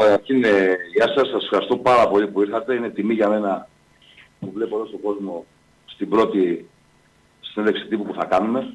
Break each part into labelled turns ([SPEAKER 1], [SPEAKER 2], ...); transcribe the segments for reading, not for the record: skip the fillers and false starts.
[SPEAKER 1] Καταρχήν, γεια σας, σας ευχαριστώ πάρα πολύ που ήρθατε. Είναι τιμή για μένα που βλέπω εδώ στον κόσμο στην πρώτη συνέντευξη τύπου που θα κάνουμε.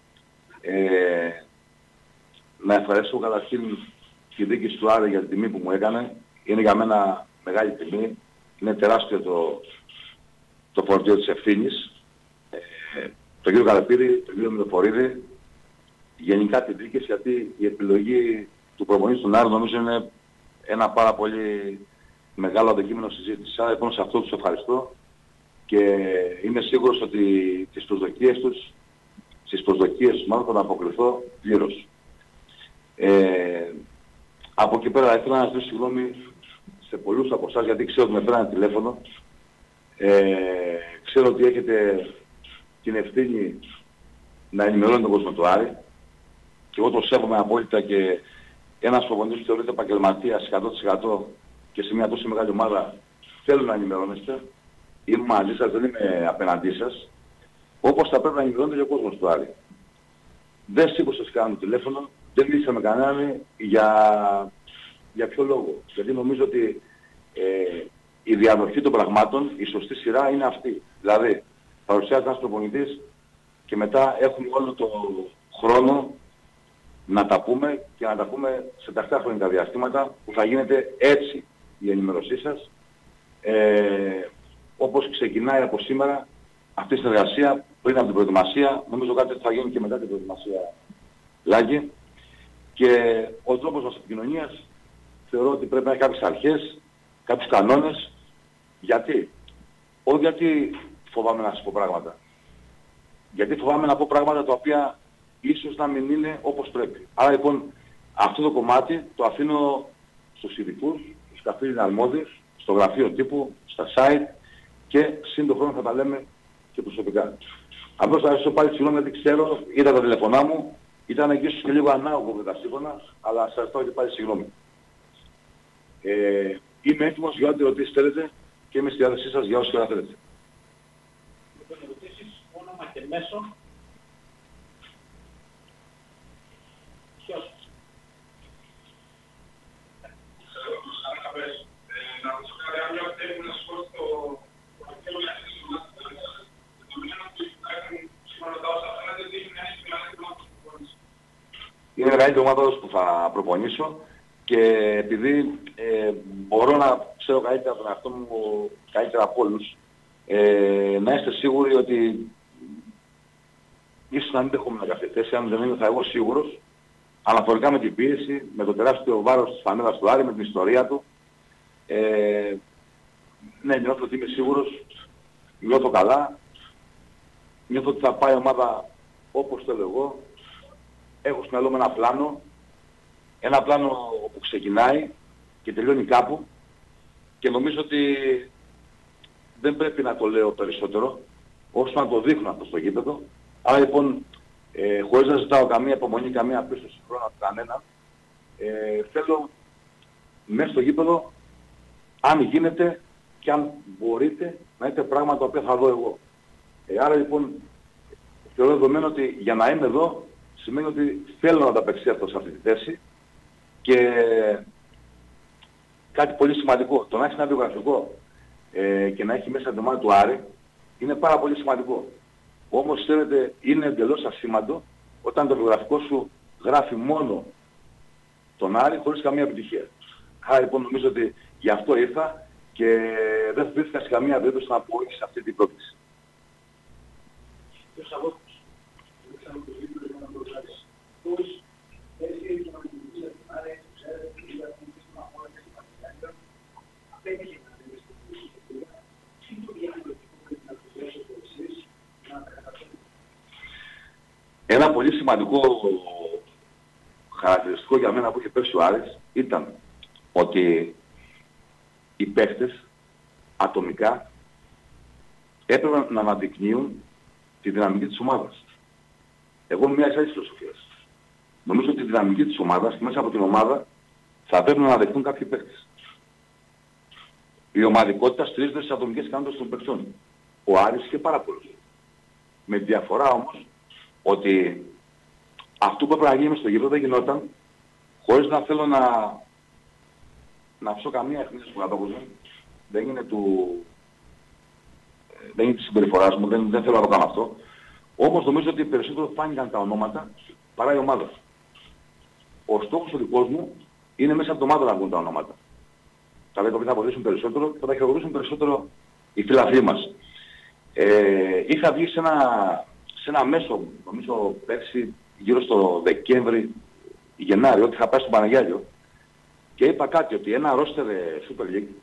[SPEAKER 1] Να ευχαριστώ καταρχήν τη διοίκηση του Άρη για την τιμή που μου έκανε. Είναι για μένα μεγάλη τιμή. Είναι τεράστιο το φορτίο της ευθύνης. Τον κύριο Καλαπίδη, τον κύριο Μιλοφορίδη, γενικά τη διοίκηση, γιατί η επιλογή του προπονητή στον Άρη νομίζω είναι ένα πάρα πολύ μεγάλο αντικείμενο συζήτησης. Άρα λοιπόν σε αυτό τους ευχαριστώ και είμαι σίγουρος ότι στις προσδοκίες τους μάλλον θα αποκριθώ πλήρως. Από εκεί πέρα ήθελα να ζητήσω συγγνώμη σε πολλούς από εσάς, γιατί ξέρω ότι με πέρανε τηλέφωνο. Ξέρω ότι έχετε την ευθύνη να ενημερώνει τον κόσμο του Άρη και εγώ το σέβομαι απόλυτα και ένας προπονητής που θεωρείται επαγγελματίας 100% και σε μια τόσο μεγάλη ομάδα θέλω να ενημερώνεστε. Είμαι μαζί σας, δεν είμαι απέναντί σας. Όπως θα πρέπει να ενημερώνεται και ο κόσμος του Άρη. Δεν σήκωσα σε κανένα τηλέφωνο, δεν μίλησα με κανέναν για ποιο λόγο. Γιατί νομίζω ότι η διαδοχή των πραγμάτων, η σωστή σειρά είναι αυτή. Δηλαδή, παρουσιάζεται ένας προπονητής και μετά έχουμε όλο το χρόνο να τα πούμε και να τα πούμε σε τακτά χρονικά διαστήματα που θα γίνεται έτσι η ενημερωσή σας. Όπως ξεκινάει από σήμερα αυτή η συνεργασία πριν από την προετοιμασία, νομίζω κάτι θα γίνει και μετά την προετοιμασία Λάκη. Και ο τρόπος μας επικοινωνίας θεωρώ ότι πρέπει να έχει κάποιες αρχές, κάποιους κανόνες. Γιατί? Όχι γιατί φοβάμαι να σας πω πράγματα. Γιατί φοβάμαι να πω πράγματα τα οποία ίσως να μην είναι όπως πρέπει. Άρα λοιπόν αυτό το κομμάτι το αφήνω στους ειδικούς, στους καθήλυνα αρμόδιους, στο γραφείο τύπου, στα site και σύντο χρόνο θα τα λέμε και προσωπικά. Απλώς θα σας πάλι συγγνώμη γιατί ξέρω, είδα τα τηλεφωνά μου, ήταν εκεί ίσως και λίγο ανάγωγο με τα σύμφωνα, αλλά σας ζητάω και πάλι συγγνώμη. Είμαι έτοιμος για ό,τι ερωτήσεις θέλετε και είμαι στη διάθεσή σας για όσοι ώρα θέλετε.
[SPEAKER 2] Ερωτήσεις, όνομα και μέσο. Ποιος?
[SPEAKER 3] Να ρωτήσω κάτι άλλο, θέλουμε να σου πω στο προκειμένου να είσαι στο δεδομένο που υπάρχουν σήμερα τα όσα φαίνεται ότι είναι μια μεγαλύτερη ομάδα που προπονήσει.
[SPEAKER 1] Είναι η μεγαλύτερη ομάδα που θα προπονήσω και επειδή μπορώ να ξέρω καλύτερα τον εαυτό μου καλύτερα από όλους, να είστε σίγουροι ότι ίσως να μην δεχόμουν κάποια θέση, αν δεν είμαι θα εγώ σίγουρος, αναφορικά με την πίεση, με το τεράστιο βάρος της φανέλας του Άρη, με την ιστορία του. Ναι, νιώθω ότι είμαι σίγουρος, νιώθω καλά, νιώθω ότι θα πάει η ομάδα όπως θέλω εγώ. Έχω στο μυαλό μου ένα πλάνο που ξεκινάει και τελειώνει κάπου και νομίζω ότι δεν πρέπει να το λέω περισσότερο, όσο να το δείχνω αυτό στο γήπεδο. Άρα λοιπόν, χωρίς να ζητάω καμία υπομονή, καμία πίστοση χρόνου από κανένα, θέλω μέσα στο γήπεδο, αν γίνεται και αν μπορείτε, να έχετε πράγματα τα οποία θα δω εγώ. Άρα λοιπόν, θεωρώ δεδομένο ότι για να είμαι εδώ, σημαίνει ότι θέλω να ανταπεξέλθω σε αυτή τη θέση και κάτι πολύ σημαντικό, το να έχει ένα βιογραφικό και να έχει μέσα την ομάδα του Άρη, είναι πάρα πολύ σημαντικό. Όμως, ξέρετε, είναι εντελώς ασήμαντο όταν το βιογραφικό σου γράφει μόνο τον Άρη χωρίς καμία επιτυχία. Άρα λοιπόν νομίζω ότι γι' αυτό ήρθα και δεν βρίσκα σε καμία περίπτωση να πω όχι σε αυτή την πρόκληση.
[SPEAKER 2] Ποιος αγώτος? Πώς έτσι να μιλήσει την Άρη, ξέρετε, και για την πίστη να πω και στην Παγιάνια. Αυτό είναι και να δείτε στην πίστη. Τι το διάλογο που πρέπει να το θέσετε εσείς να καταφέρετε?
[SPEAKER 1] Ένα πολύ σημαντικό χαρακτηριστικό για μένα που είχε πέσει ο Άρης ήταν ότι οι παίκτες ατομικά έπρεπε να αναδεικνύουν τη δυναμική της ομάδας. Εγώ είμαι μια εξάρτηση φιλοσοφίας. Νομίζω ότι τη δυναμική της ομάδας και μέσα από την ομάδα θα πρέπει να αναδειχθούν κάποιοι παίκτες. Η ομαδικότητα στηρίζεται στις ατομικές ικανότητες των παικτών. Ο Άρης είχε πάρα πολλούς. Με διαφορά όμως ότι αυτό που έπρεπε να γίνει στο γήπεδο δεν γινόταν χωρίς να θέλω να αφήσω καμία ευθύνη στον Παπαδόπουλο. Δεν είναι δεν είναι της συμπεριφοράς μου, δεν θέλω να το κάνω αυτό. Όμως νομίζω ότι περισσότερο φάνηκαν τα ονόματα παρά η ομάδα. Ο στόχος ο δικός μου είναι μέσα από το ομάδα να βγουν τα ονόματα. Τα οποία θα βοηθήσουν περισσότερο και θα τα χειροκροτήσουν περισσότερο οι φιλαθλοί μας. Είχα βγει σε ένα μέσο, νομίζω πέρσι γύρω στο Δεκέμβρη, Γενάρη, ότι είχα πάει στο Παναγιάλιο και είπα κάτι, ότι ένα ρόστερ Super League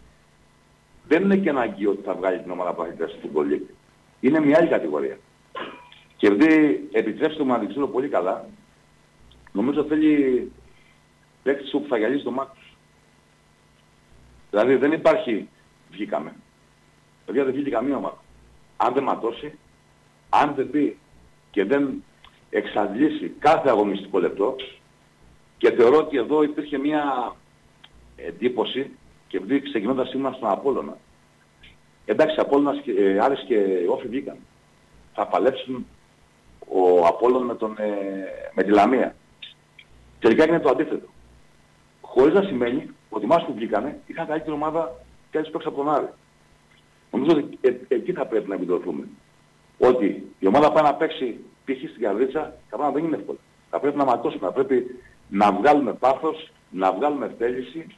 [SPEAKER 1] δεν είναι και αναγκαίο ότι θα βγάλει την ομάδα παθητές στο Football League. Είναι μια άλλη κατηγορία. Και επειδή επιτρέψτε μου να την ξέρω πολύ καλά, νομίζω θέλει παίκτης που θα γυαλίσει το μάτι τους. Δηλαδή δεν υπάρχει βγήκαμε. Παιδιά, δεν βγήκε καμία ομάδα. Αν δεν ματώσει, αν δεν πει και δεν εξαντλήσει κάθε αγωνιστικό λεπτό, και θεωρώ ότι εδώ υπήρχε μια εντύπωση και επειδή ξεκινώντας ήμουν στον Απόλλωνα. Εντάξει, Απόλλωνας, Άρης και Όφη βγήκαν. Θα παλέψουν ο Απόλλων με τη Λαμία. Τελικά έγινε το αντίθετο. Χωρίς να σημαίνει ότι μας που βγήκανε είχαν καλύτερη ομάδα και έτσι παίξαν από τον Άρη. Νομίζω ότι εκεί θα πρέπει να επικεντρωθούμε. Ότι η ομάδα πάει να παίξει π.χ. στην Καρδίτσα, τα πράγματα δεν είναι εύκολα. Θα πρέπει να ματώσουμε, θα πρέπει να βγάλουμε πάθος, να βγάλουμε θέληση.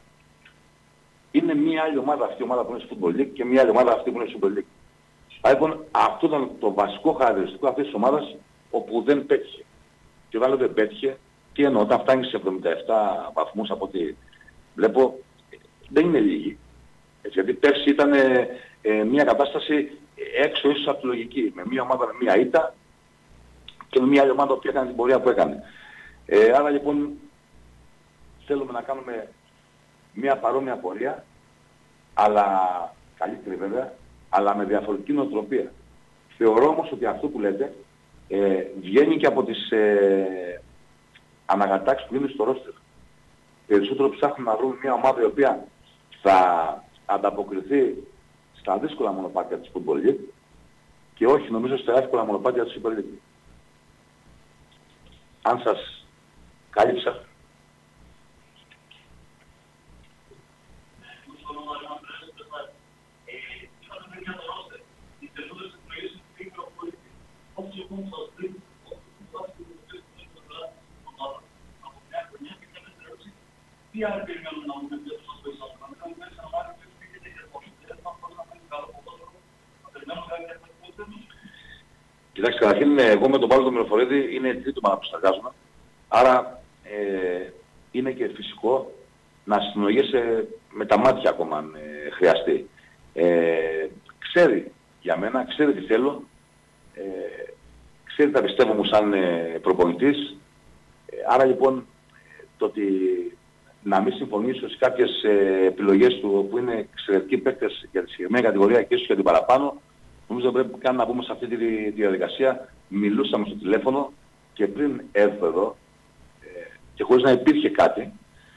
[SPEAKER 1] Είναι μια άλλη ομάδα αυτή η ομάδα που είναι στο Football League και μια άλλη ομάδα αυτή που είναι στο Super League. Λοιπόν, αυτό ήταν το βασικό χαρακτηριστικό αυτής της ομάδας όπου δεν πέτυχε. Και όταν λέω δεν πέτυχε, τι εννοώ, όταν φτάνει σε 77 βαθμούς από ό,τι βλέπω, δεν είναι λίγοι. Έτσι, γιατί πέρσι ήταν μια κατάσταση έξω ίσως από τη λογική. Με μια ομάδα με μια ήττα και με μια άλλη ομάδα που έκανε την πορεία που έκανε. Άρα λοιπόν θέλουμε να κάνουμε μια παρόμοια πορεία, αλλά καλύτερη βέβαια, αλλά με διαφορετική νοοτροπία. Θεωρώ όμως ότι αυτό που λέτε βγαίνει και από τις ανακατάξεις που γίνονται στο ρόστερ. Περισσότερο ψάχνουμε να βρούμε μια ομάδα η οποία θα ανταποκριθεί στα δύσκολα μονοπάτια της Football League και όχι νομίζω στα εύκολα μονοπάτια της Super League. Αν σας κάλυψα. Κοιτάξτε, καταρχήν εγώ με τον Παύλο τον Μυροφορίδη είναι τρίτο μάνα που συνεργάζομαι. Άρα είναι και φυσικό να συνολογήσει με τα μάτια ακόμα αν χρειαστεί. Ξέρει για μένα, ξέρει τι θέλω, ξέρει τα πιστεύω μου σαν προπονητής. Άρα λοιπόν το ότι να μην συμφωνήσω σε κάποιες επιλογές του που είναι εξαιρετικοί παίκτες για τη συγκεκριμένη κατηγορία και ίσως για την παραπάνω, νομίζω πρέπει καν να μπούμε σε αυτή τη διαδικασία. Μιλούσαμε στο τηλέφωνο και πριν έρθω εδώ και χωρίς να υπήρχε κάτι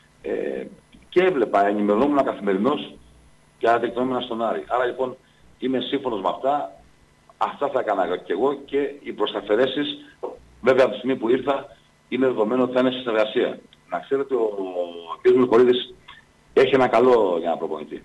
[SPEAKER 1] και έβλεπα, ενημερωνόμουν καθημερινώς και αναδεικνώμουν στον Άρη. Άρα λοιπόν είμαι σύμφωνος με αυτά. Αυτά θα έκανα και εγώ και οι προσταφαιρέσεις βέβαια από τη στιγμή που ήρθα είναι δεδομένο ότι θα είναι σε συνεργασία. Να ξέρετε ο κ. Μυροφορίδης έχει ένα καλό για να προπονητή.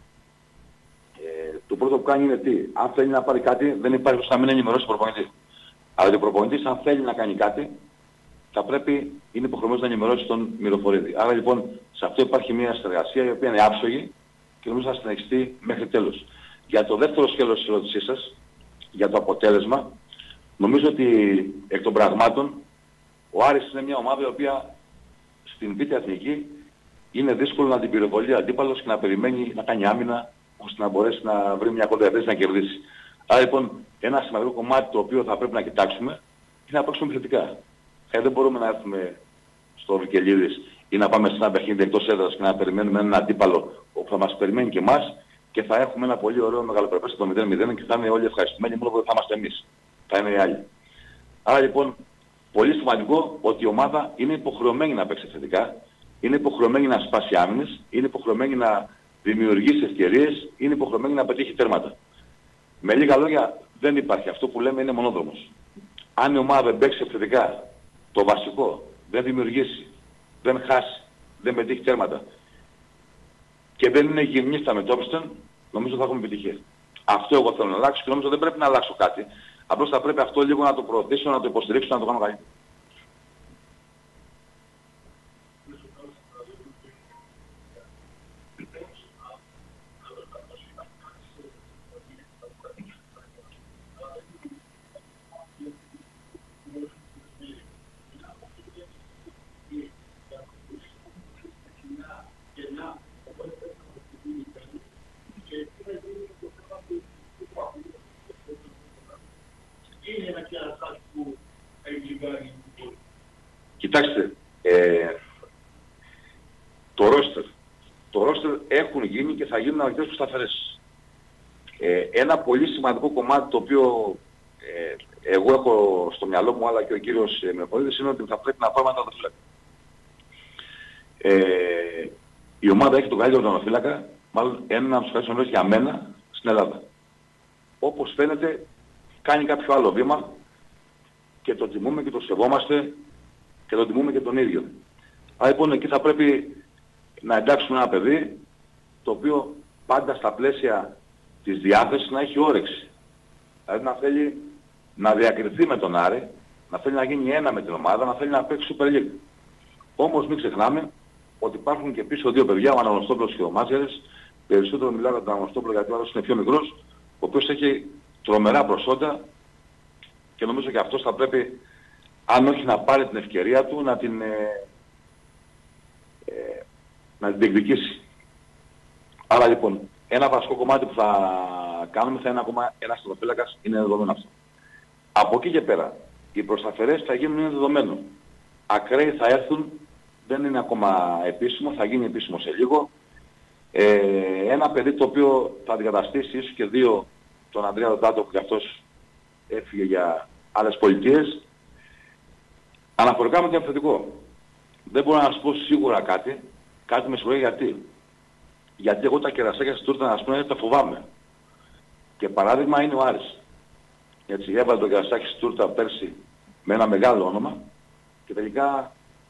[SPEAKER 1] Το πρώτο που κάνει είναι τι. Αν θέλει να πάρει κάτι δεν υπάρχει ώστε να μην ενημερώσει τον προπονητή. Αλλά ο προπονητής αν θέλει να κάνει κάτι θα πρέπει, είναι υποχρεωμένος να ενημερώσει τον Μυροφορίδη. Άρα λοιπόν σε αυτό υπάρχει μια συνεργασία η οποία είναι άψογη και νομίζω θα συνεχιστεί μέχρι τέλος. Για το δεύτερο σκέλος της ερώτησής σας, για το αποτέλεσμα, νομίζω ότι εκ των πραγμάτων ο Άρης είναι μια ομάδα η οποία στην Β' Εθνική είναι δύσκολο να την πυροβολεί αντίπαλος και να περιμένει να κάνει άμυνα ώστε να μπορέσει να βρει μια κοντραδέση να κερδίσει. Άρα λοιπόν ένα σημαντικό κομμάτι το οποίο θα πρέπει να κοιτάξουμε είναι να παίξουμε επιθετικά. Δεν μπορούμε να έρθουμε στο Βικελίδης ή να πάμε σε ένα παιχνίδι εκτός έδρας και να περιμένουμε έναν αντίπαλο που θα μας περιμένει και εμάς και θα έχουμε ένα πολύ ωραίο μεγαλοπρεπές το 0-0 και θα είναι όλοι ευχαριστημένοι μόνο που θα είμαστε εμείς. Θα είναι οι άλλοι. Άρα λοιπόν πολύ σημαντικό ότι η ομάδα είναι υποχρεωμένη να παίξει θετικά, είναι υποχρεωμένη να σπάσει άμυνες, είναι υποχρεωμένη να δημιουργήσει ευκαιρίες, είναι υποχρεωμένη να πετύχει τέρματα. Με λίγα λόγια δεν υπάρχει. Αυτό που λέμε είναι μονόδρομος. Αν η ομάδα δεν παίξει επιθετικά, το βασικό, δεν δημιουργήσει, δεν χάσει, δεν πετύχει τέρματα, και δεν είναι υγιεινή στα μετώπιστον, νομίζω θα έχουμε επιτυχία. Αυτό εγώ θέλω να αλλάξω και νομίζω δεν πρέπει να αλλάξω κάτι. Απλώς θα πρέπει αυτό λίγο να το προωθήσω, να το υποστηρίξω, να το κάνω καλύτερο. Κοιτάξτε, το ρόστερ έχουν γίνει και θα γίνουν αρκετές σταθερές. Ένα πολύ σημαντικό κομμάτι το οποίο εγώ έχω στο μυαλό μου, αλλά και ο κύριος Μεοπολίδης, είναι ότι θα πρέπει να πάμε ένα τερματοφύλακα. Η ομάδα έχει τον καλύτερο τερματοφύλακα, μάλλον έναν από τους καλύτερους για μένα στην Ελλάδα. Όπως φαίνεται κάνει κάποιο άλλο βήμα και το τιμούμε και το σεβόμαστε και το τιμούμε και τον ίδιο. Άρα λοιπόν εκεί θα πρέπει να εντάξουμε ένα παιδί το οποίο πάντα στα πλαίσια της διάθεσης να έχει όρεξη. Δηλαδή να θέλει να διακριθεί με τον Άρη, να θέλει να γίνει ένα με την ομάδα, να θέλει να παίξει Super League. Όμως μην ξεχνάμε ότι υπάρχουν και πίσω δύο παιδιά, ο Αναγνωστόπουλος και ο Μάτζερες. Περισσότερο μιλάω για τον Αναγνωστόπουλο γιατί ο άλλος είναι πιο μικρός, ο οποίος έχει τρομερά προσόντα και νομίζω και αυτός θα πρέπει, αν όχι να πάρει την ευκαιρία του, να την διεκδικήσει. Άρα λοιπόν, ένα βασικό κομμάτι που θα κάνουμε θα είναι ακόμα ένας τερματοφύλακας, είναι δεδομένο αυτό. Από εκεί και πέρα, οι προσταφερές θα γίνουν, είναι δεδομένο. Ακραίοι θα έρθουν, δεν είναι ακόμα επίσημο, θα γίνει επίσημο σε λίγο. Ένα παιδί το οποίο θα αντικαταστήσει ίσως και δύο, τον Ανδρέα Ροντάτο, που και αυτός έφυγε για άλλες πολιτείες. Αναφορικά με το επιθετικό, δεν μπορώ να σας πω σίγουρα κάτι με συγχωρεί γιατί. Γιατί εγώ τα κερασάκια στην τούρτα, ας πούμε, τα φοβάμαι. Και παράδειγμα είναι ο Άρης. Έτσι, έβαλε το κερασάκι στην τούρτα πέρσι με ένα μεγάλο όνομα και τελικά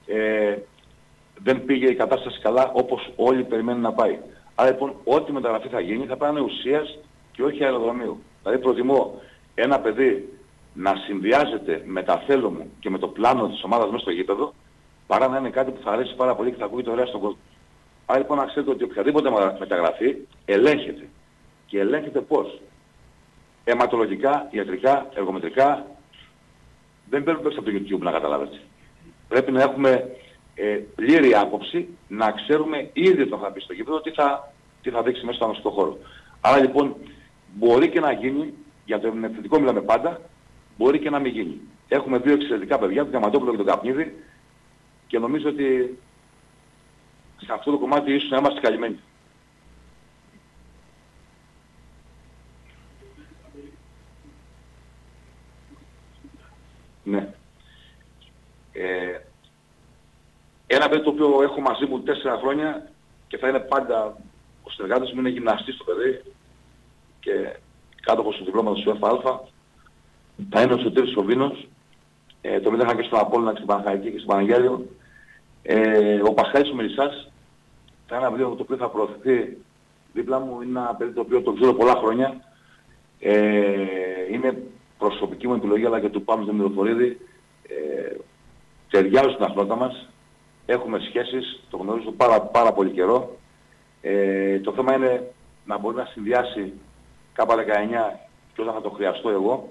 [SPEAKER 1] δεν πήγε η κατάσταση καλά όπως όλοι περιμένουν να πάει. Άρα λοιπόν ό,τι μεταγραφή θα γίνει θα πάνε ουσίας και όχι αεροδρομίου. Δηλαδή προτιμώ ένα παιδί να συνδυάζεται με τα θέλω μου και με το πλάνο της ομάδας μέσα στο γήπεδο, παρά να είναι κάτι που θα αρέσει πάρα πολύ και θα ακούγεται ωραία στον κόσμο. Άρα λοιπόν να ξέρετε ότι οποιαδήποτε μεταγραφή ελέγχεται. Και ελέγχεται πώς? Αιματολογικά, ιατρικά, εργομετρικά. Δεν παίρνουν παίξει από το YouTube να καταλάβετε. Πρέπει να έχουμε πλήρη άποψη, να ξέρουμε ήδη όταν θα πει στο γήπεδο τι θα δείξει μέσα στο αγωνιστικό χώρο. Άρα λοιπόν μπορεί και να γίνει, για το επιθετικό μιλάμε πάντα, μπορεί και να μην γίνει. Έχουμε δύο εξαιρετικά παιδιά, τον Διαμαντόπουλο και τον Καπνίδη, και νομίζω ότι σε αυτό το κομμάτι ίσως να είμαστε καλυμμένοι. Ναι. Ένα παιδί το οποίο έχω μαζί μου 4 χρόνια και θα είναι πάντα ο συνεργάτης μου, είναι γυμναστής το παιδί και κάτοχος του διπλώματος του ΕΦΑ, θα είναι ο Σωτήρης Σοβίνος, το παιδί είχα και στον Απόλλωνα και στην Παναχαϊκή και στην Παναγέλιο. Ο Πασχάλης ο Μελισσάς θα είναι ένα παιδί το οποίο θα προωθηθεί δίπλα μου, είναι ένα παιδί το οποίο το ξέρω πολλά χρόνια. Είναι προσωπική μου επιλογή αλλά και του Πάμου Δημητροφορίδη. Ταιριάζουν στην αθλότητα μας, έχουμε σχέσεις, το γνωρίζω πάρα πολύ καιρό. Το θέμα είναι να μπορεί να συνδυάσει κάπα 19 και όταν θα το χρειαστώ εγώ.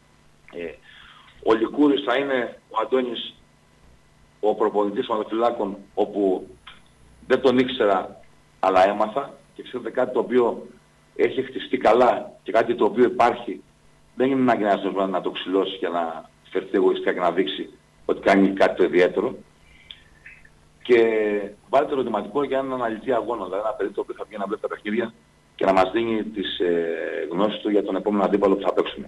[SPEAKER 1] Ο Λικούρης θα είναι ο Αντώνης, ο προπονητής των ματοφυλάκων, όπου δεν τον ήξερα αλλά έμαθα και ξέρετε κάτι το οποίο έχει χτιστεί καλά και κάτι το οποίο υπάρχει, δεν είναι ανάγκη να το ξυλώσει για να φερθεί εγωιστικά και να δείξει ότι κάνει κάτι το ιδιαίτερο. Και βάλτε ερωτηματικό για έναν αναλυτή αγώνα, δηλαδή ένα παιδί το οποίο θα βγει να βλέπει τα παιχνίδια και να μας δίνει τις γνώσεις του για τον επόμενο αντίπαλο που θα παίξουμε.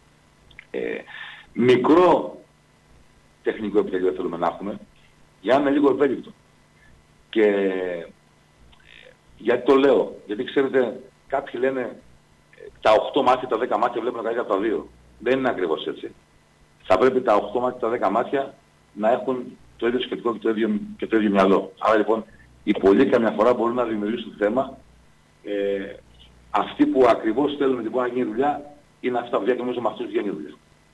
[SPEAKER 1] Μικρό τεχνικό επιτελείο θέλουμε να έχουμε, για να είναι λίγο ευέλικτο. Και γιατί το λέω? Γιατί ξέρετε, κάποιοι λένε τα 8 μάτια, τα 10 μάτια βλέπουν καλύτερα από τα 2. Δεν είναι ακριβώς έτσι. Θα πρέπει τα 8 μάτια, τα 10 μάτια να έχουν το ίδιο σκεπτικό και το ίδιο μυαλό. Άρα λοιπόν οι πολλοί καμιά φορά μπορούν να δημιουργήσουν θέμα. Αυτοί που ακριβώς θέλουν την να γίνει δουλειά είναι αυτά που και νομίζω με αυτούς βγαίνει δουλειά.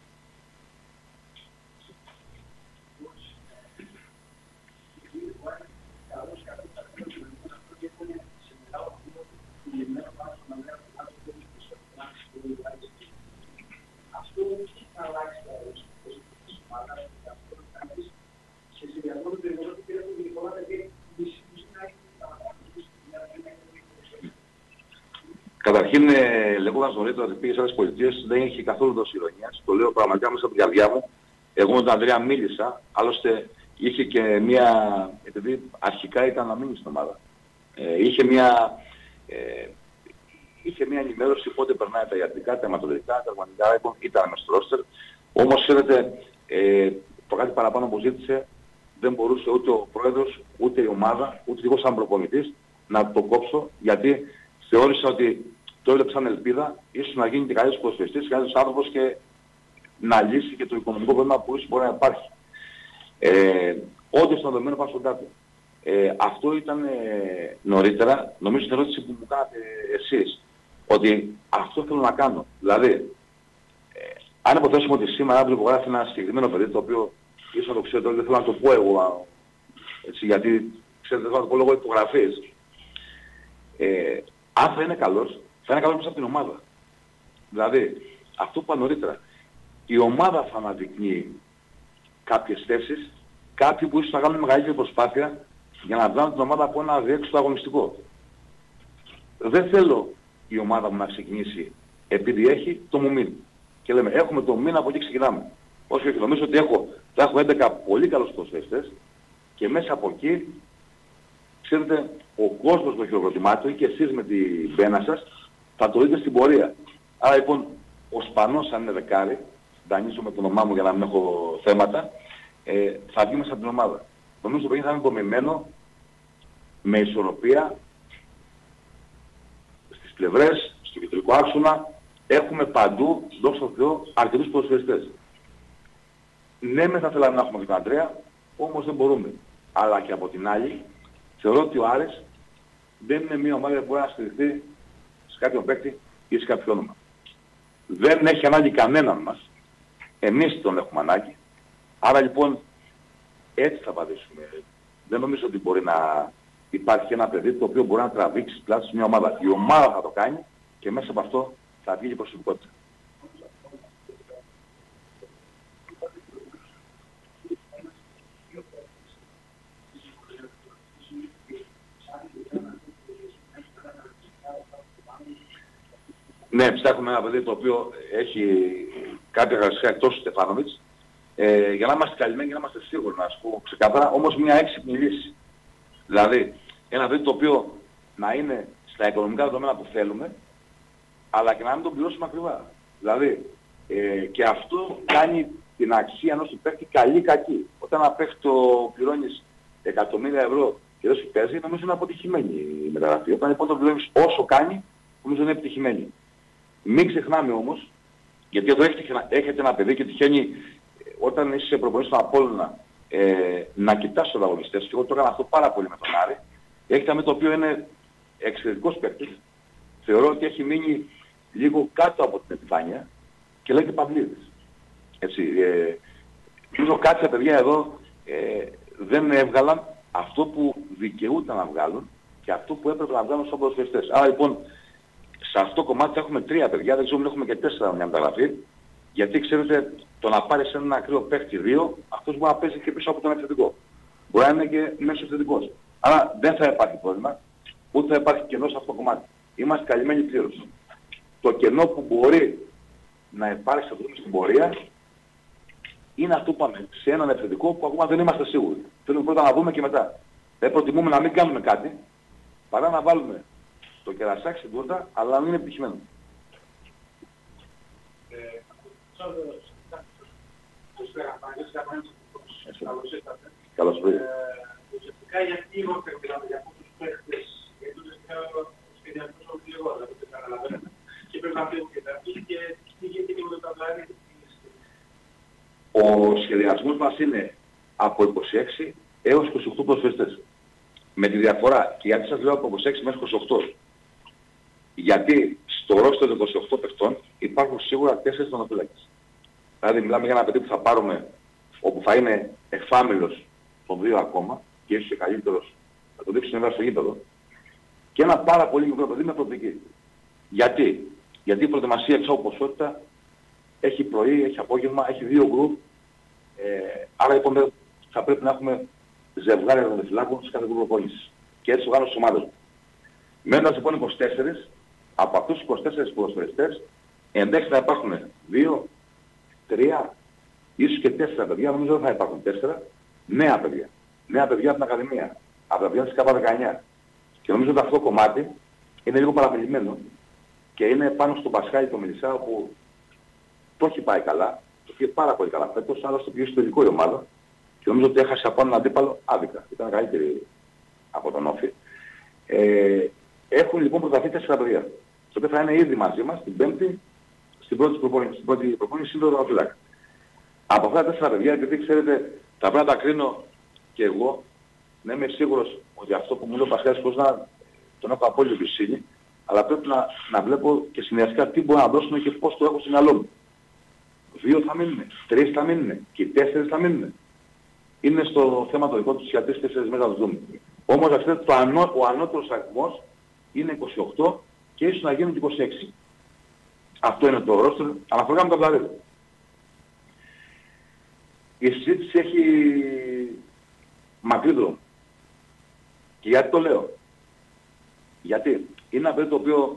[SPEAKER 1] Καταρχήν, λέγοντας νωρίτερα ότι πήγε σε άλλες πολιτείες, δεν είχε καθόλου δόση ηρωνίας. Το λέω πραγματικά μέσα από την καρδιά μου. Εγώ με τον Ανδρέα μίλησα, άλλωστε είχε και μία, επειδή αρχικά ήταν να μείνει στην ομάδα. Είχε μία ενημέρωση πότε περνάει τα ιατρικά, τα αιματολογικά, τα ορμανικά, ήταν μες στο ρόστερ. Όμως, ξέρετε, το κάτι παραπάνω που ζήτησε δεν μπορούσε ούτε ο πρόεδρος, ούτε η ομάδα, ούτε εγώ σαν προπονητής να το κόψω, γιατί θεώρησα ότι το έβλεψε σαν ελπίδα, ίσως να γίνει και καλύτερος ποδοσφαιριστής, καλύτερος άνθρωπος και να λύσει και το οικονομικό πρόβλημα που ίσως μπορεί να υπάρχει. Όντως στο δεδομένο πάω στον κάτω. Αυτό ήταν νωρίτερα, νομίζω την ερώτηση που μου κάνατε εσείς, ότι αυτό θέλω να κάνω. Δηλαδή, αν υποθέσουμε ότι σήμερα αύριο υπογράφει ένα συγκεκριμένο παιδί, το οποίο ίσως να το ξέρετε, δεν θέλω να το πω εγώ, έτσι, γιατί ξέρετε, δεν θέλω να το πω λόγω υπογραφής. Αν θα είναι καλός, θα είναι καλός μέσα από την ομάδα. Δηλαδή, αυτό που είπα νωρίτερα, η ομάδα θα αναδεικνύει κάποιες θέσεις, κάποιοι που ίσως θα κάνουν μεγαλύτερη προσπάθεια για να βγάλουν την ομάδα από ένα αδιέξοδο αγωνιστικό. Δεν θέλω η ομάδα μου να ξεκινήσει επειδή έχει το μουμίν. Και λέμε, έχουμε το μήνα, από εκεί ξεκινάμε. Όχι, νομίζω ότι θα έχω 11 πολύ καλούς ποδοσφαιριστές και μέσα από εκεί, ξέρετε, ο κόσμος το χειροκροτημάτιο και εσείς με την πένα σας θα το δείτε στην πορεία. Άρα λοιπόν, ο Σπανός αν είναι δεκάρι, δανείζω με το όνομά μου για να μην έχω θέματα, θα βγει μέσα από την ομάδα. Νομίζω ότι θα είναι δομημένο με ισορροπία στις πλευρές, στο κεντρικό άξονα. Έχουμε παντού, δόξα τω Θεώ, αρκετούς ποδοσφαιριστές. Ναι, θα θέλαμε να έχουμε και τον Ανδρέα, όμως δεν μπορούμε. Αλλά και από την άλλη, θεωρώ ότι ο Άρης δεν είναι μια ομάδα που μπορεί να στηριχθεί σε κάποιον παίκτη ή σε κάποιο όνομα. Δεν έχει ανάγκη κανέναν μας. Εμείς τον έχουμε ανάγκη. Άρα λοιπόν έτσι θα απαντήσουμε. Δεν νομίζω ότι μπορεί να υπάρχει ένα παιδί το οποίο μπορεί να τραβήξει πλάτη σε μια ομάδα. Η ομάδα θα το κάνει και μέσα από αυτό θα βγει η προσωπικότητα. Ναι, ψάχνουμε ένα παιδί το οποίο έχει κάποια χαρακτηριστικά εκτός του Στεφάνοβιτς, για να είμαστε καλυμμένοι και να είμαστε σίγουροι, να σου πω ξεκάθαρα, όμως μια έξυπνη λύση. Δηλαδή, ένα παιδί το οποίο να είναι στα οικονομικά δεδομένα που θέλουμε, αλλά και να μην τον πληρώσουμε ακριβά. Δηλαδή, και αυτό κάνει την αξία ενός του παίκτη καλή ή κακή. Όταν ένα παίκτη το πληρώνεις εκατομμύρια ευρώ και δεν σου παίζει, νομίζω είναι αποτυχημένη η μεταγραφή. Όταν λοιπόν το πληρώνεις όσο κάνει, νομίζω είναι επιτυχημένη. Μην ξεχνάμε όμως, γιατί εδώ έχετε ένα παιδί και τυχαίνει όταν είσαι προπονητής στον Απόλλωνα να κοιτάς τους ανταγωνιστές, και εγώ το έκανα αυτό πάρα πολύ με τον Άρη, έχετε ένα το οποίο είναι εξαιρετικός παίκτης, θεωρώ ότι έχει μείνει λίγο κάτω από την επιφάνεια και λέγεται Παυλίδης. Έτσι, νομίζω κάποια παιδιά εδώ δεν έβγαλαν αυτό που δικαιούταν να βγάλουν και αυτό που έπρεπε να βγάλουν σαν ποδοσφαιριστές. Άρα λοιπόν, σε αυτό το κομμάτι έχουμε 3 παιδιά, δεν ξέρω αν έχουμε και 4 μια μεταγραφή, γιατί ξέρετε το να πάρεις ένα ακραίο παίκτη 2, αυτός μπορεί να παίζει και πίσω από τον επιθετικό. Μπορεί να είναι και μέσω επιθετικός. Άρα δεν θα υπάρχει πρόβλημα, ούτε θα υπάρχει κενό σε αυτό το κομμάτι. Είμαστε καλυμμένοι πλήρως. Το κενό που μπορεί να υπάρξει στην πορεία είναι αυτό που πάμε σε έναν επιθετικό που ακόμα δεν είμαστε σίγουροι. Θέλουμε πρώτα να δούμε και μετά. Δεν προτιμούμε να μην κάνουμε κάτι παρά να βάλουμε το κερασάκι στην τούρτα, αλλά να μην είναι επιτυχημένο. Καλώς ήρθατε.
[SPEAKER 3] Ουσιαστικά γιατί είμαστε μιλάμε για αυτούς τους παίχτες, γιατί ουσιαστικά ο σχεδιασμός είναι λίγο, δηλαδή δεν καταλαβαίνουμε. Και πρέπει να φύγουν και τα αρχή και τι γίνεται και με το ταυλάρι.
[SPEAKER 1] Ο σχεδιασμός μας είναι από 26 έως 28 προσφεστές. Με τη διαφορά. Και γιατί σας λέω από 26 μέχρι 28. Γιατί στο ρόστο των 28 παιχτών υπάρχουν σίγουρα 4 τερματοφύλακες. Δηλαδή μιλάμε για ένα παιδί που θα πάρουμε όπου θα είναι εφάμιλος των 2 ακόμα και ίσως και καλύτερος, θα το δείξουν μέσα στο γήπεδο. Και ένα πάρα πολύ μικρό παιδί με προοπτική. Γιατί? Γιατί η προετοιμασία εξ από ποσότητα έχει πρωί, έχει απόγευμα, έχει 2 γκρουπ. Άρα λοιπόν θα πρέπει να έχουμε ζευγάρια τερματοφυλάκων σε κάθε γκρουπ προπόνησης. Και έτσι οργάνωση της ομάδας μου. Μένοντας λοιπόν 24, από αυτούς τους 24 ποδοσφαιριστές, ενδέχεται να υπάρχουν 2, 3, ίσως και 4 παιδιά, νομίζω δεν θα υπάρχουν 4, νέα παιδιά. Νέα παιδιά από την Ακαδημία, από τα παιδιά της ΚΑΠΑ19. Και νομίζω ότι αυτό το κομμάτι είναι λίγο παραμελημένο και είναι πάνω στο Πασχάλη το Μελισσά όπου το έχει πάει καλά, το είχε πάρα πολύ καλά φέτος, αλλά στο πιο ιστορικό η ομάδα και νομίζω ότι έχασε από έναν αντίπαλο άδικα. Ήταν καλύτερη από τον Όφη. Έχουν λοιπόν προταθεί 4 παιδιά. Το οποίο θα είναι ήδη μαζί μας την Πέμπτη, στην πρώτη προπόνηση σύνδεδο τερματοφύλακα. Από αυτά τα 4 παιδιά, επειδή ξέρετε, θα πρέπει να τα κρίνω και εγώ, να είμαι σίγουρος ότι αυτό που μου λέει ο Πασχάλης πώς να τον έχω απόλυτη εμπιστοσύνη, αλλά πρέπει να βλέπω και συνδυαστικά τι μπορώ να δώσουμε και πώς το έχω στο μυαλό μου. 2 θα μείνουν, 3 θα μείνουν και 4 θα μείνουν. Είναι στο θέμα το δικό τους για 3-4 μέρες να το δούμε. Όμως ξέρετε, ο ανώτερος αριθμός είναι 28 και ίσως να γίνουν και 26. Αυτό είναι το ρόστερ, αναφορικά με το Βλαρίδη. Η συζήτηση έχει μακρύ δρόμο. Και γιατί το λέω? Γιατί είναι ένα παιδί το οποίο,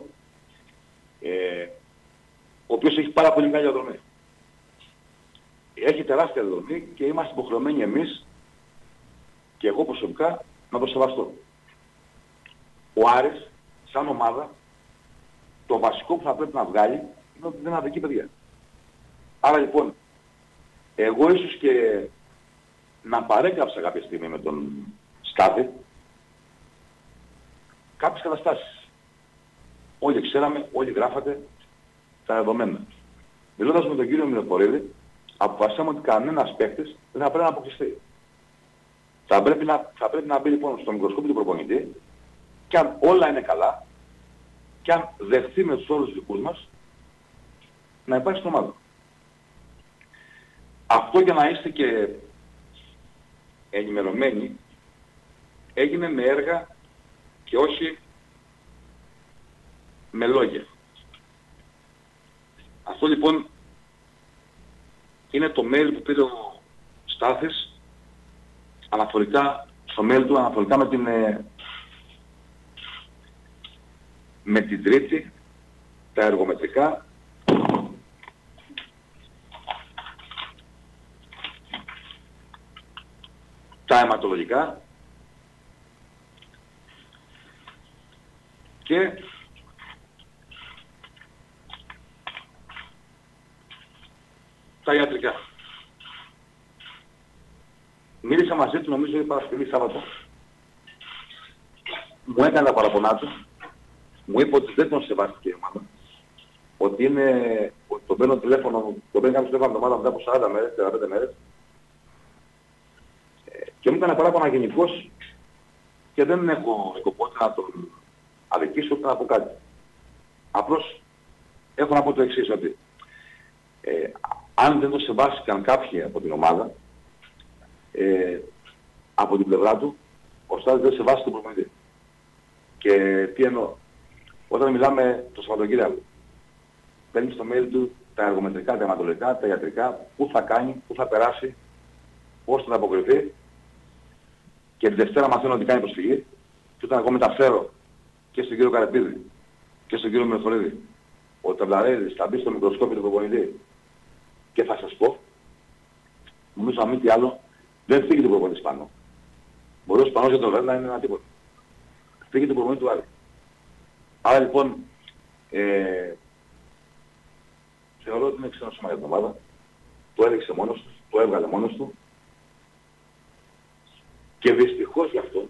[SPEAKER 1] ο οποίος έχει πάρα πολύ μεγάλη διαδρομή. Έχει τεράστια διαδρομή και είμαστε υποχρεωμένοι εμείς και εγώ προσωπικά να το σεβαστώ. Ο Άρης, σαν ομάδα, το βασικό που θα πρέπει να βγάλει είναι ότι δεν είναι αδική παιδιά. Άρα λοιπόν, εγώ ίσως και να παρέγραψα κάποια στιγμή με τον Στάθη κάποιες καταστάσεις. Όλοι ξέραμε, όλοι γράφατε τα δεδομένα. Μιλώντας με τον κύριο Μιλοφορίδη, αποφασίσαμε ότι κανένας παίκτης δεν θα πρέπει να αποκλειστεί. Θα πρέπει να μπει λοιπόν στο μικροσκόπιο του προπονητή και αν όλα είναι καλά και αν δεχθεί με τους όρους δικούς μας να υπάρχει στην ομάδα. Αυτό για να είστε και ενημερωμένοι έγινε με έργα και όχι με λόγια. Αυτό λοιπόν είναι το mail που πήρε ο Στάθης αναφορικά στο mail του, αναφορικά με την Τρίτη, τα εργομετρικά, τα αιματολογικά και τα ιατρικά. Μίλησα μαζί του νομίζω η Παρασκευή Σάββατο. Μου έκανε τα παραπονά του. Μου είπε ότι δεν τον σεβάστηκε η ομάδα. Ότι τον παίρνω τηλέφωνο, τον παίρνει κάποιο τηλέφωνο εβδομάδα μετά από 40 μέρες, 45 μέρες. Και μου έκανε παράπονα γενικώς και δεν έχω σκοπό να τον αδικήσω ούτε να πω κάτι. Απλώς έχω να πω το εξής, ότι αν δεν το σεβάστηκαν κάποιοι από την ομάδα, από την πλευρά του, ο Στάδης δεν σεβάστηκε τον προπονητή. Και τι εννοώ? Όταν μιλάμε το Σαββατοκύριακο, παίρνει στο mail του τα εργομετρικά, τα αιματολογικά, τα ιατρικά, πού θα κάνει, πού θα περάσει, πώς θα αποκριθεί. Και τη Δευτέρα μαθαίνω ότι κάνει προσφυγή. Και όταν εγώ μεταφέρω και στον κύριο Καρεπίδη και στον κύριο Μελοφορίδη ότι ο Βλαρίδης θα μπει στο μικροσκόπιο του προπονητή και θα σας πω, νομίζω αν μη τι άλλο, δεν φύγει το προπονητή πάνω. Μπορεί ο Σπανός για τον Βλαρίδη να είναι ένα τίποτα. Φύγει το προπονητή του Άρη. Άρα λοιπόν, θεωρώ ότι είναι ξένο σώμα για την ομάδα. Το έδειξε μόνος του, το έβγαλε μόνος του. Και δυστυχώς γι' αυτό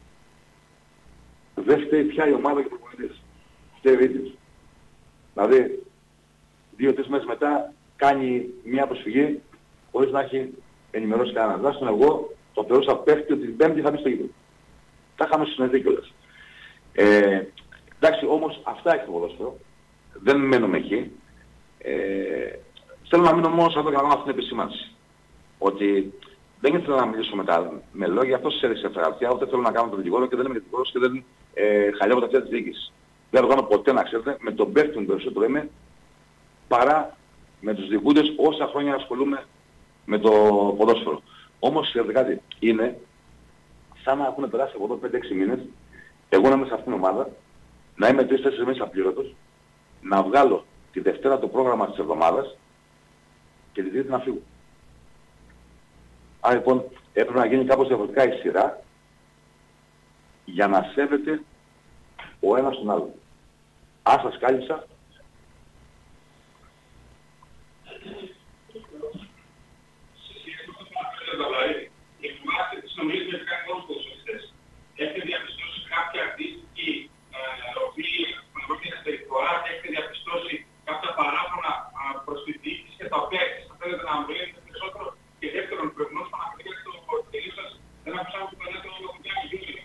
[SPEAKER 1] δεν φταίει πια η ομάδα και ο προπονητής. Φταίει ο ίδιος. Δηλαδή, 2-3 μέρες μετά κάνει μια προσφυγή χωρίς να έχει ενημερώσει κανέναν. Τουλάχιστον εγώ το θεωρούσα παίχτη ότι την Πέμπτη θα μπει στο γήπεδο. Τα είχαμε συνενθεί κιόλας. Εντάξει, όμως αυτά έχει το ποδόσφαιρο. Δεν μένουμε εκεί. Θέλω να μείνω μόνο σε αυτό και να κάνω αυτή την επισήμανση. Ότι δεν ήθελα να μιλήσω με λόγια, αυτό σε έδειξε τα χαρτιά, ούτε θέλω να κάνω τον δικηγόρο και δεν είμαι δικηγόρος και δεν χαλιάβω τα αυτιά της διοίκησης. Δεν θα το κάνω ποτέ, να ξέρετε, με τον παίκτη περισσότερο είμαι παρά με τους διοικούντες όσα χρόνια ασχολούμαι με το ποδόσφαιρο. Όμως, ξέρετε κάτι, είναι σαν να έχουν περάσει από εδώ 5-6 μήνες, εγώ να είμαι σε αυτήν την ομάδα, να είμαι 3-4 μήνες απλήρωτος, να βγάλω τη Δευτέρα το πρόγραμμα της εβδομάδας και τη Τρίτη να φύγω. Άρα λοιπόν έπρεπε να γίνει κάπως διαφορετικά η σειρά για να σέβεται ο ένας τον άλλον. Αν σας κάλυψα.
[SPEAKER 3] Έχετε διαπιστώσει κάποια αντίστοιχη ροπή, συμπεριφορά, έχετε διαπιστώσει κάποια παράπονα προς τη διοίκηση και τα οποία θα θέλετε να αμβλύνετε περισσότερο και δεύτερον προγνώς παναπτύχετε στο τελείο σας δεν ακούσαμε που φαίνεται όλο το πιάνει γιούζιο.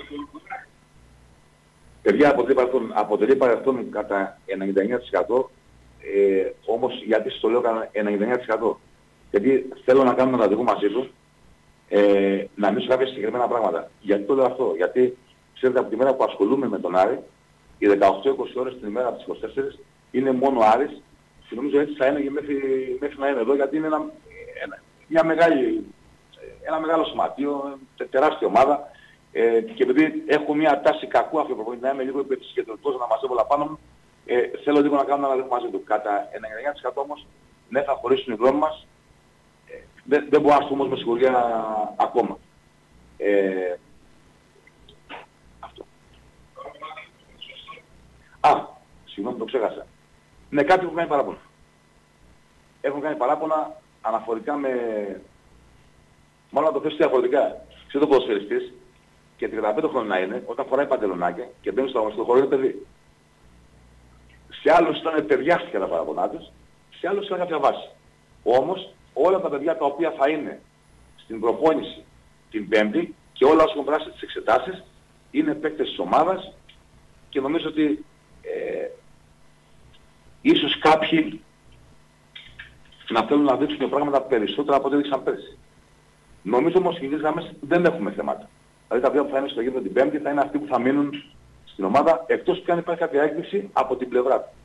[SPEAKER 1] Παιδιά, αποτελεί παρελθόν κατά 99%, όμως γιατί σας το λέω κατά 99%. Γιατί θέλω να κάνω ένα ραντεβού μαζί του, να μιλήσω κάποια συγκεκριμένα πράγματα. Γιατί το λέω αυτό? Γιατί ξέρετε, από τη μέρα που ασχολούμαι με τον Άρη, οι 18-20 ώρες την ημέρα από τις 24 είναι μόνο Άρης και νομίζω έτσι θα είναι και μέχρι να είναι εδώ, γιατί είναι ένα μεγάλο σωματείο, τεράστια ομάδα, και επειδή έχω μια τάση κακού αυτού προπονητή να είμαι λίγο υπερσυγκεντρωτικός, να μαζεύω όλα πάνω μου, θέλω λίγο να κάνω ένα ραντεβού μαζί του. Κατά 99% όμως, ναι, θα χωρίσουν οι δρόμοι μας. Δεν μπορώ να σου όμως με σιγουριά ακόμα. Αυτό. Συγγνώμη, το ξέχασα. Ναι, κάτι έχουν κάνει παράπονα. Έχουν κάνει παράπονα αναφορικά με... Μάλλον να το θέσω διαφορετικά. Ξέρω το ποδοσφαιριστής και 35 χρόνια είναι, όταν φοράει παντελονάκια και μπαίνει στο χώρο, είναι παιδί. Σε άλλους ήταν παιδιάστηκα τα παραπονά τους, σε άλλους ήταν κάποια βάση. Όμως, όλα τα παιδιά τα οποία θα είναι στην προπόνηση την Πέμπτη και όλα όσα έχουν περάσει τις εξετάσεις είναι παίκτες της ομάδας και νομίζω ότι ίσως κάποιοι να θέλουν να δείξουν πράγματα περισσότερα από ό,τι έδειξαν πέρσι. Νομίζω όμως στις γραμμές δεν έχουμε θέματα. Δηλαδή τα παιδιά που θα είναι στο γήπεδο την Πέμπτη θα είναι αυτοί που θα μείνουν στην ομάδα, εκτός που αν υπάρχει κάποια έκπληξη από την πλευρά του.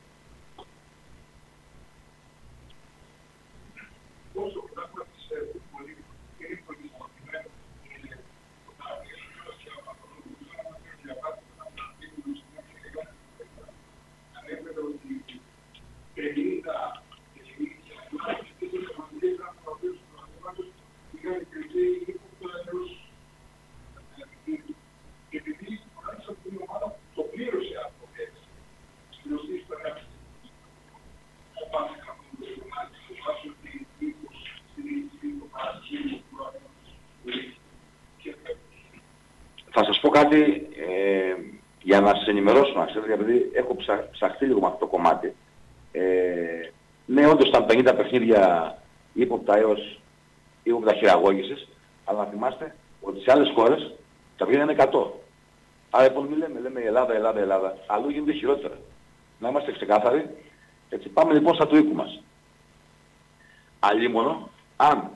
[SPEAKER 1] Θα σας πω κάτι για να σας ενημερώσω, να ξέρετε, επειδή έχω ψαχθεί λίγο με αυτό το κομμάτι. Ναι, όντως ήταν 50 παιχνίδια ύποπτα έως ύποπτα χειραγώγησης, αλλά να θυμάστε ότι σε άλλες χώρες τα παιχνίδια είναι 100. Άρα λοιπόν λέμε Ελλάδα, αλλού γίνεται χειρότερα. Να είμαστε ξεκάθαροι, έτσι πάμε λοιπόν στα του οίκου μας. Αλλήμωνο, αν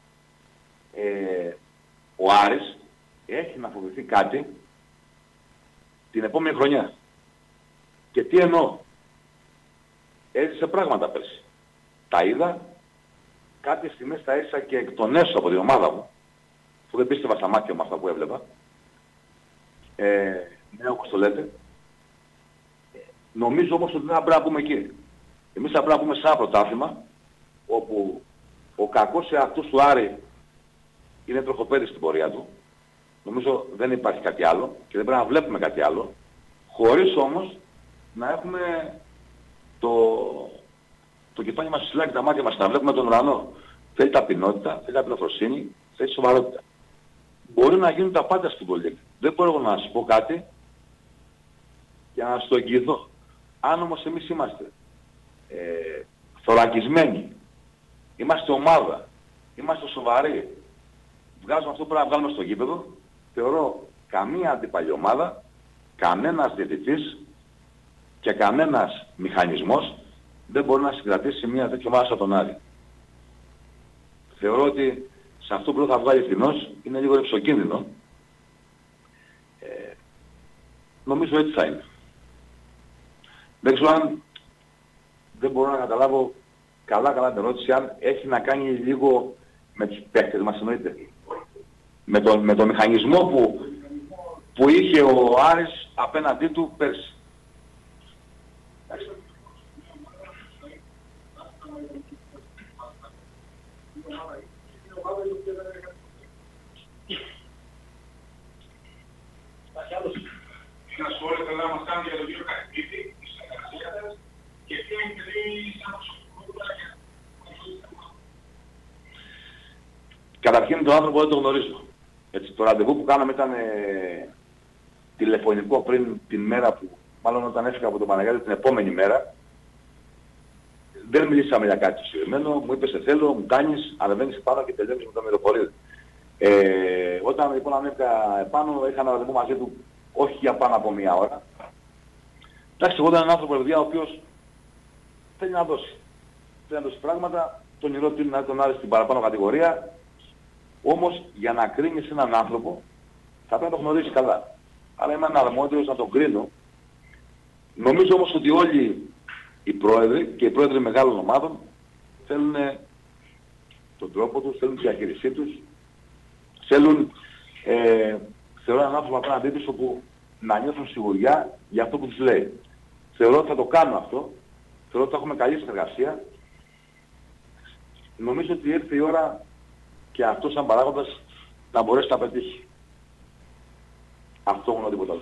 [SPEAKER 1] ο Άρης έχει να φοβηθεί κάτι την επόμενη χρονιά. Και τι εννοώ? Έζησε πράγματα πέρσι. Τα είδα, κάποιες στιγμές τα έζησα και εκ των έσω από την ομάδα μου, που δεν πίστευα στα μάτια μου αυτά που έβλεπα. Ναι, όπως το λέτε. Νομίζω όμως ότι δεν θα πρέπει να πούμε εκεί. Εμείς θα πρέπει να πούμε σε ένα πρωτάθλημα, όπου ο κακός εαυτός του Άρη είναι τροχοπέδι στην πορεία του. Νομίζω δεν υπάρχει κάτι άλλο και δεν πρέπει να βλέπουμε κάτι άλλο, χωρίς όμως να έχουμε το κεφάλι μας ψηλά και τα μάτια μας να βλέπουμε τον ουρανό. Θέλει ταπεινότητα, θέλει απλοφροσύνη, θέλει σοβαρότητα. Μπορεί να γίνουν τα πάντα στην πολιτική. Δεν μπορώ να σας πω κάτι για να σας το εγγυηθώ. Αν όμως εμείς είμαστε θωρακισμένοι, είμαστε ομάδα, είμαστε σοβαροί, βγάζουμε αυτό που πρέπει να βγάλουμε στο γήπεδο, θεωρώ καμία αντίπαλη ομάδα, κανένας διαιτητής και κανένας μηχανισμός δεν μπορεί να συγκρατήσει μια τέτοια ομάδα σαν τον Άρη. Θεωρώ ότι σε αυτό που θα βγάλει ευθυνός είναι λίγο ρεψοκίνδυνο. Νομίζω έτσι θα είναι. Δεν ξέρω αν δεν μπορώ να καταλάβω καλά την ερώτηση, αν έχει να κάνει λίγο με τους παίκτες μας, εννοείται. Με το μηχανισμό που είχε ο Άρης απέναντί του πέρσι.
[SPEAKER 3] Ένα σχόλιο θέλω να μας κάνετε για τον κύριο Καρυπίδη, της συνεργασίας και τι έχετε δει σαν προσωπικότητα για...
[SPEAKER 1] Καταρχήν τον άνθρωπο δεν τον γνωρίζω. Έτσι, το ραντεβού που κάναμε ήταν τηλεφωνικό πριν την μέρα που, μάλλον όταν έφυγα από τον Παναγιώτη την επόμενη μέρα. Δεν μιλήσαμε για κάτι συγκεκριμένο, μου είπε σε θέλω, μου κάνεις, ανεβαίνεις πάνω και τελειώνεις με το μυροφορείο. Όταν λοιπόν ανέβηκα επάνω, είχα ένα ραντεβού μαζί του όχι για πάνω από μία ώρα. Εντάξει, εγώ ήταν έναν άνθρωπο παιδιά, ο οποίος θέλει να δώσει. Θέλει να δώσει πράγματα, τον ηρώ του είναι να τον άρεσε στην παραπάνω κατηγορία. Όμως για να κρίνεις έναν άνθρωπο θα πρέπει να το γνωρίσεις καλά. Αλλά είμαι αρμόδιος να τον κρίνω. Νομίζω όμως ότι όλοι οι πρόεδροι και οι πρόεδροι μεγάλων ομάδων θέλουν τον τρόπο τους, θέλουν τη διαχείρισή τους, θέλουν θεωρώ έναν άνθρωπο απέναντί τους όπου να νιώθουν σιγουριά για αυτό που τους λέει. Θεωρώ ότι θα το κάνουν αυτό, θεωρώ ότι θα έχουμε καλή συνεργασία. Νομίζω ότι ήρθε η ώρα και αυτό σαν παράγοντας να μπορέσει να πετύχει. Αυτό μόνο τίποτα άλλο.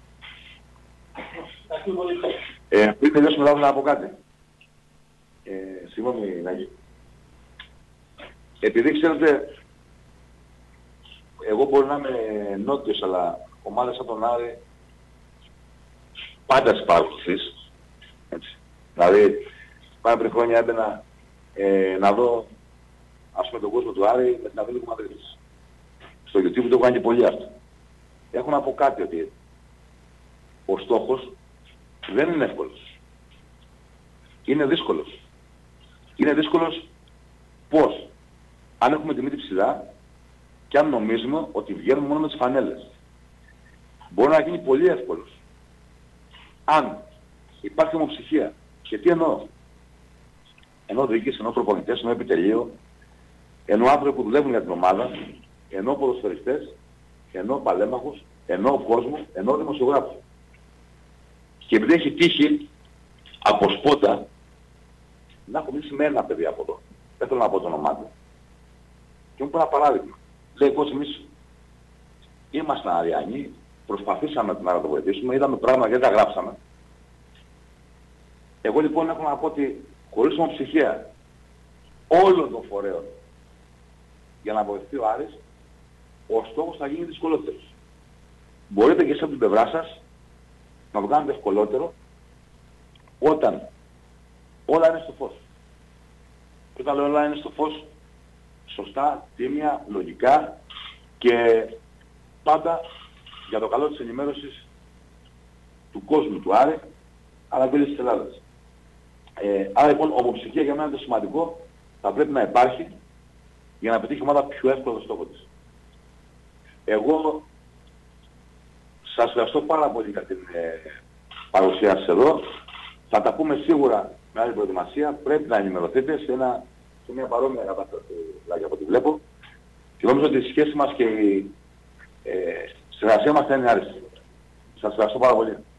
[SPEAKER 1] Πριν τελειώσουμε θα ήθελα να πω κάτι. Συγγνώμη Νάκη. Επειδή ξέρετε, εγώ μπορεί να είμαι νότιος, αλλά ομάδες σαν τον Άρη πάντα τις παρακολουθείς. Δηλαδή, πάνω πριν χρόνια έμπαινα να δω ας πούμε τον κόσμο του Άρη με την Ατλέτικο Μαδρίτης. Στο YouTube το κάνει και πολύ αυτό. Έχω να πω κάτι, ότι ο στόχος δεν είναι εύκολος. Είναι δύσκολος. Είναι δύσκολος πώς? Αν έχουμε τη μύτη ψηλά και αν νομίζουμε ότι βγαίνουμε μόνο με τις φανέλες. Μπορεί να γίνει πολύ εύκολος. Αν υπάρχει ομοψυχία. Και τι εννοώ? Εννοώ διοίκηση, εννοώ προπονητές, εννοώ επιτελείο, εννοώ άνθρωποι που δουλεύουν για την ομάδα, εννοώ ποδοσφαιριστές, εννοώ παλέμαχους, εννοώ κόσμο, εννοώ δημοσιογράφους. Και επειδή έχει τύχει από σπότα να έχω μιλήσει με ένα παιδί από εδώ. Δεν θέλω να πω το όνομά του. Και μου πει ένα παράδειγμα. Λέει πως εμείς ήμασταν αριανοί, προσπαθήσαμε να το βοηθήσουμε, είδαμε πράγματα και δεν τα γράψαμε. Εγώ λοιπόν έχω να πω ότι χωρίς ομοψυχία όλων των φορέων για να βοηθηθεί ο Άρης, ο στόχος θα γίνει δυσκολότερος. Μπορείτε και εσείς από την πλευρά σας να το κάνετε ευκολότερο όταν όλα είναι στο φως. Και όταν λέω όλα είναι στο φως, σωστά, τίμια, λογικά και πάντα για το καλό της ενημέρωσης του κόσμου του Άρη, αλλά και της Ελλάδας. Άρα λοιπόν ομοψυχία για μένα είναι το σημαντικό, θα πρέπει να υπάρχει για να πετύχει η ομάδα πιο εύκολα το στόχο της. Εγώ σας ευχαριστώ πάρα πολύ για την παρουσία σας εδώ. Θα τα πούμε σίγουρα με άλλη προετοιμασία. Πρέπει να ενημερωθείτε σε μια παρόμοια κατάσταση από ό,τι βλέπω. Και νομίζω ότι η σχέση μας και η συνεργασία μας θα είναι άριστη. Σας ευχαριστώ πάρα πολύ.